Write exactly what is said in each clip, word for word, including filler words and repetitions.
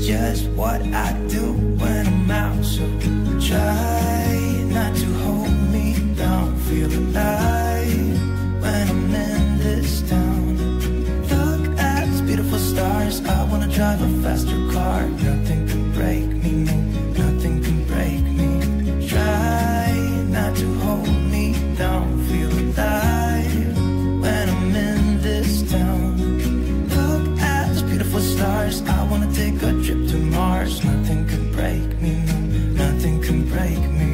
just what I do when I'm out. So try not to hold me down. Feel alive when I'm in this town. Look at these beautiful stars. I wanna drive a faster car. Nothing can break me, no, nothing can break me. Try not to hold me down. Feel alive when I'm in this town. Look at these beautiful stars. I wanna take a trip to Mars. Nothing can break me, no, nothing can break me.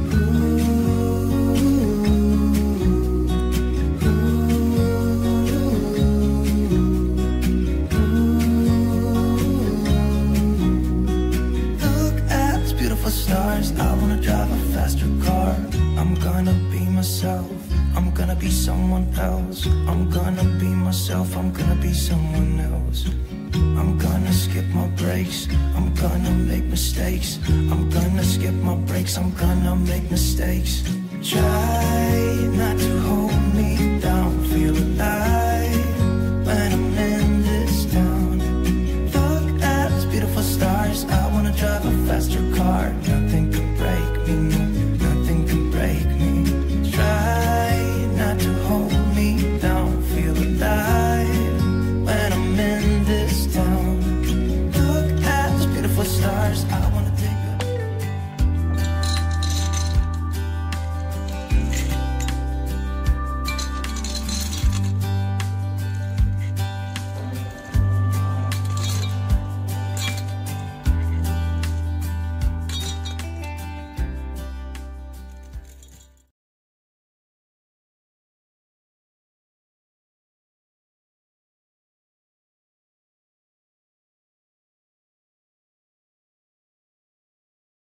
Stars, I wanna drive a faster car. I'm gonna be myself, I'm gonna be someone else. I'm gonna be myself, I'm gonna be someone else. I'm gonna skip my breaks, I'm gonna make mistakes. I'm gonna skip my breaks, I'm gonna make mistakes. Try